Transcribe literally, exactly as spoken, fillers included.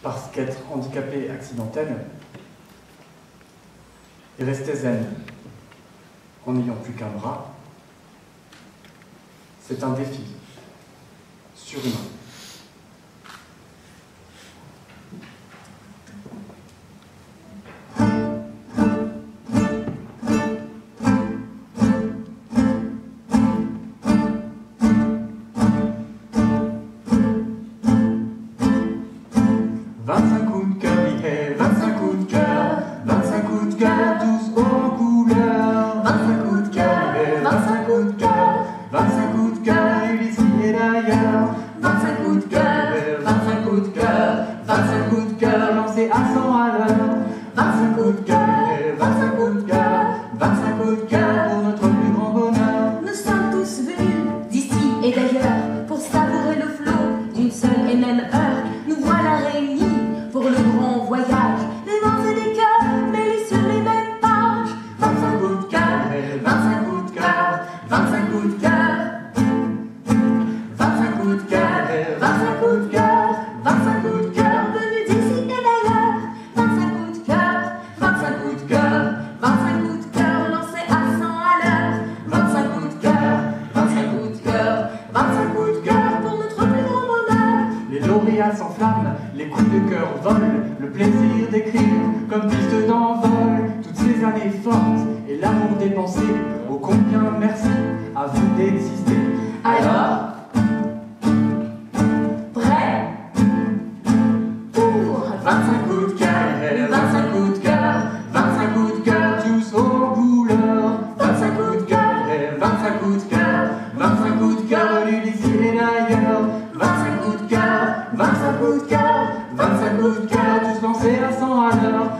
parce qu'être handicapé accidentel et rester zen en n'ayant plus qu'un bras, c'est un défi surhumain. vingt-cinq coups de cœur, yeah, vingt-cinq coups de cœur, vingt-cinq coups de cœur, tous en couleur. vingt-cinq coups de cœur, yeah, vingt-cinq coups de cœur, vingt-cinq coups de cœur, ici et d'ailleurs. vingt-cinq coups de cœur, yeah, vingt-cinq coups de cœur, vingt-cinq coups de cœur, lancés à cent à l'heure. vingt-cinq coups de cœur, yeah, vingt-cinq coups de cœur, vingt-cinq coups de cœur pour notre plus grand bonheur. Nous sommes tous venus d'ici et d'ailleurs pour savourer le flot d'une seule et même heure. Nous voilà réunis pour le grand voyage, des vents et des cœurs mêlés sur les mêmes pages. vingt-cinq coups de cœur, vingt-cinq coups de cœur, vingt-cinq coups de cœur, vingt-cinq coups de cœur, vingt-cinq coups de cœur, vingt-cinq coups de cœur, venus d'ici et d'ailleurs. vingt-cinq coups de cœur, vingt-cinq coups de cœur, vingt-cinq coups de cœur lancés à cent à l'heure. vingt-cinq coups de cœur, vingt-cinq coups de cœur, vingt-cinq coups de cœur pour notre plus grand bonheur. Les lauréats s'enflamment, les coups de cœur volent, le plaisir d'écrire comme piste d'envol. Toutes ces années fortes et l'amour dépensé, ô combien merci à vous d'exister. Alors, prêt pour vingt-cinq coups de cœur, vingt-cinq coups de cœur, vingt-cinq coups de cœur, tous aux couleurs. vingt-cinq coups de cœur, vingt-cinq coups de cœur, vingt-cinq coups de cœur, venus d'ici et d'ailleurs. vingt-cinq coups de cœur, vingt-cinq coups de cœur, vingt-cinq coups de cœur, tous lancés à cent à l'heure.